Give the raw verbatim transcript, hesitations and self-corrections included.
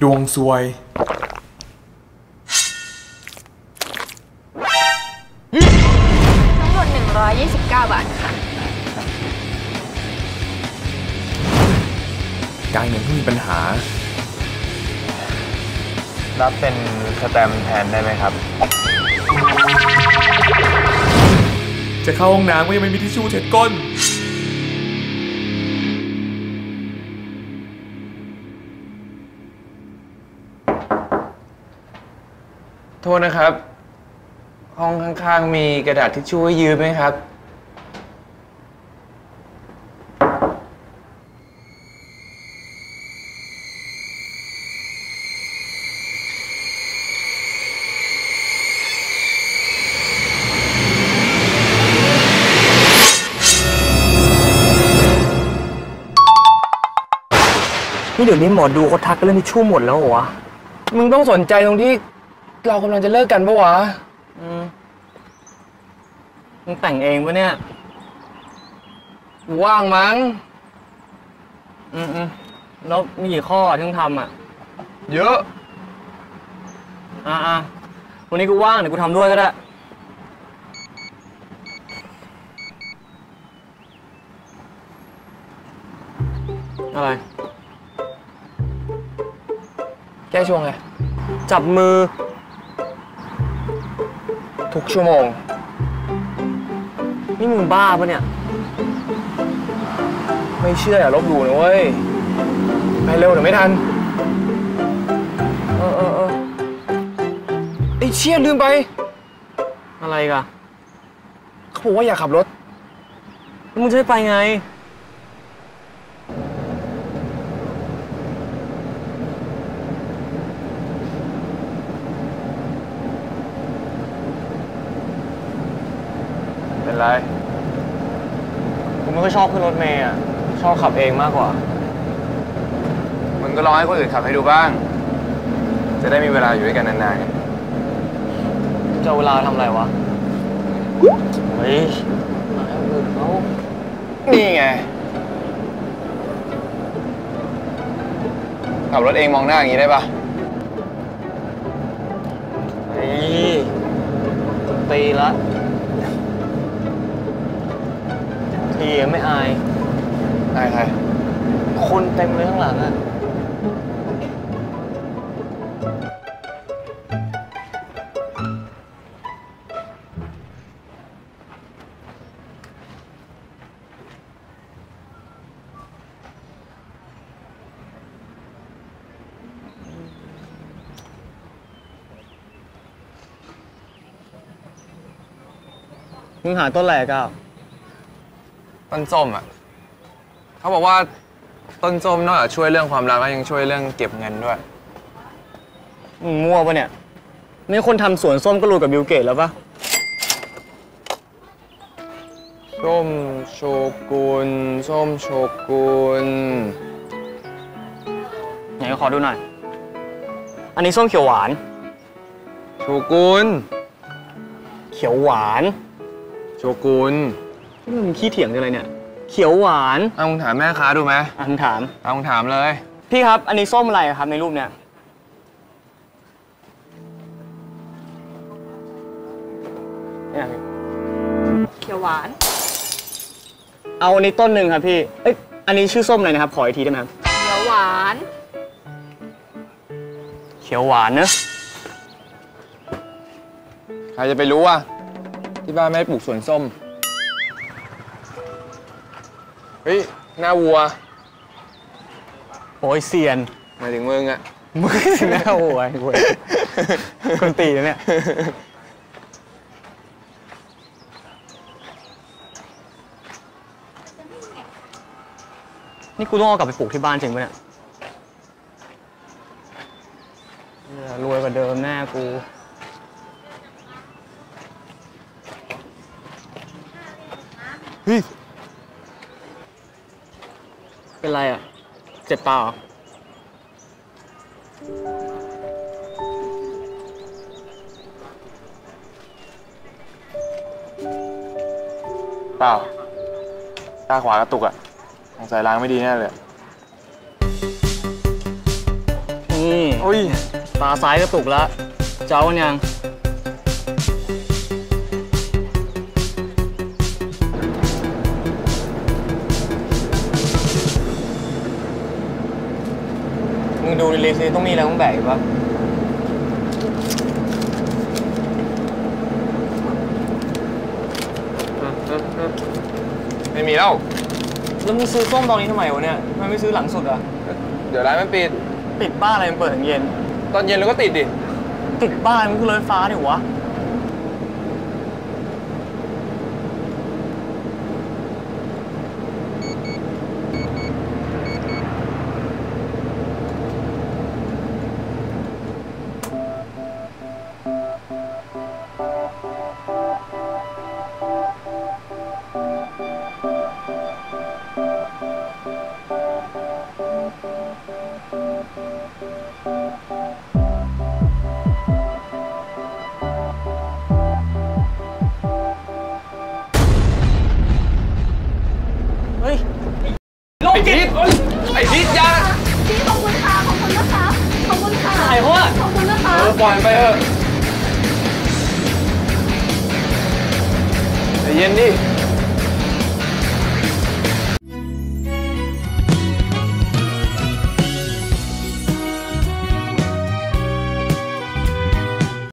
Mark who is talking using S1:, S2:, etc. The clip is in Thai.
S1: วงซวย
S2: ทั้งหมดหนึ่งร้อยยี่สิบเก้าบาทค่ะ
S1: การเงินที่มีปัญหา
S3: รับเป็นสแตมป์แทนได้ไหมครับ
S1: จะเข้าห้องน้ำก็ยังไม่มีทิชชู่เช็ดก้น
S3: โทษนะครับห้องข้างๆมีกระดาษทิชชู่ให้ยืมไหมครับ
S4: นี่เดี๋ยวนี้หมอดูเขาทักเรื่องทิชชู่หมดแล้วเหรอวะมึงต้องสนใจตรงที่เรากำลังจะเลิกกันปะวะอืมมึงแต่งเองปะเนี่ยว่างมั้งอืมอืมแล้วมีกี่ข้อที่ต้องทำอ่ะเยอะอ่าอ่าวันนี้กูว่างเดี๋ยวกูทำด้วยก็ได้อะไรแก้ช่วงไงจับมือทุกชั่วโมงนี่มึงบ้าปะเนี่ยไม่เชื่ออย่าลบหลู่นะเว้ยไปเร็วเดี๋ยวไม่ทันเออเออเออไอ้เชี่ยลืมไปอะไรกันเขาบอกว่าอย่าขับรถมึงจะไปไงเป็นไรกูไม่ค่อยชอบขึ้นรถเมย์อ่ะชอบขับเองมากกว่ามึงก็ลองให้คนอื่นขับให้ดูบ้างจะได้มีเวลาอยู่ด้วยกันนานๆไงจะเวลาทำอะไรวะเฮ้ยมาให้คนอื่นเขานี่ไงขับรถเองมองหน้าอย่างนี้ได้ปะเฮ้ยตีละทีไม่อายอายใครคนเต็มเลยข้างหลังอ่ะมึงหาต้นแหลกอ่ะต้นส้มอ่ะเขาบอกว่าต้นส้มนอกจากช่วยเรื่องความรักแล้วยังช่วยเรื่องเก็บเงินด้วยมึงมั่วปะเนี่ยไม่คนทำสวนส้มก็รู้กับบิลเกตแล้วปะส้มโชกุนส้มโชกุนไหนขอดูหน่อยอันนี้ส้มเขียวหวานโชกุนเขียวหวานโชกุนนี่มึงขี้เถียงอะไรเนี่ยเขียวหวานเอามึงถามแม่ค้าดูไหมอ่ะมึงถามเอามึงถามเลยพี่ครับอันนี้ส้มอะไรครับในรูปเนี่ย
S2: เขียวหวาน
S4: เอาอันนี้ต้นหนึ่งครับพี่เอ้ยอันนี้ชื่อส้มอะไรนะครับขออีกทีได้ไหมครับ
S2: เขียวหวาน
S4: เขียวหวานเนอะใครจะไปรู้อ่ะที่บ้านไม่ได้ปลูกสวนส้มเฮ้ยหน้าวัวโอ้ยเซียนหมายถึงมึงอะมึงหน้าวัวเว้ยคนตีนะเนี่ยนี่กูต้องเอากลับไปปลูกที่บ้านจริงปะเนี่ยรวยกว่าเดิมแน่กูเฮ้ยเป็นไรอ่ะเจ็บตาเหรอเปล่าตาขวากระตุกอ่ะสงสัยล้างไม่ดีแน่เลยอืม
S5: นี่โอ้ยตาซ้ายกระตุกแล้วเจ้ากันยังมึงดูในลิสต์ต้องมีอะไรต้องแบกอีกปะ
S4: ไม่มีแล้ว
S5: แล้วมึงซื้อส้มตอนนี้ทำไมวะเนี่ยทำไมไม่ซื้อหลังสุดอะ
S4: เดี๋ยวร้านมันปิด
S5: ปิดบ้านอะไรมันเปิดถึงเย็น
S4: ตอนเย็นเราก็ติดดิ
S5: ติดบ้านมันคือรถไฟฟ้าดิวะเฮ้ยโลกจิต
S4: ไอ้นิดยา
S2: พี่ขอบคุณค่ะ ขอบคุณนะคะ ขอบคุณค่ะ
S5: ไอ้พวก
S2: ขอบคุณนะคะ
S4: เออปล่อยมันไปเถอะใจเย็นดิ